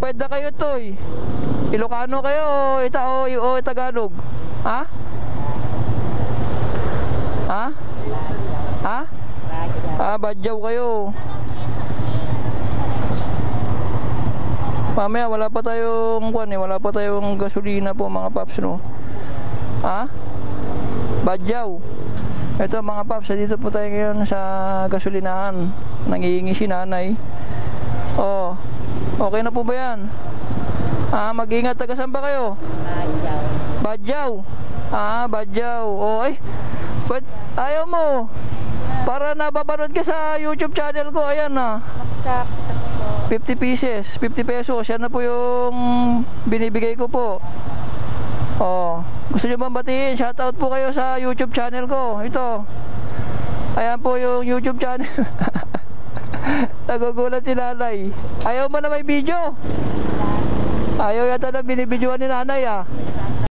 bayad na kayo, Toy. Ilocano kayo o Tagalog? Ha? Ha? Ha? Badyaw kayo. Mamaya wala pa tayong wala pa tayong gasolina po mga paps, no. Ha? Badyaw. Ito mga paps, dito po tayo ngayon sa gasolinahan. Nangihingi si nanay. Oh, okay na po ba yan? Mag-ingat. Taga saan ba kayo? Badyaw. Badyaw. Oh, ba't ayaw mo? Para napapanood ka sa YouTube channel ko. Ayan na. 50 pieces, 50 pesos. Yan na po yung binibigay ko po. Oh, gusto nyo bang batiin? Shoutout po kayo sa YouTube channel ko. Ito. Ayan po yung YouTube channel. Nagugulat si nanay. Ayaw mo na may video? Ayaw yata na binibidyoan ni nanay,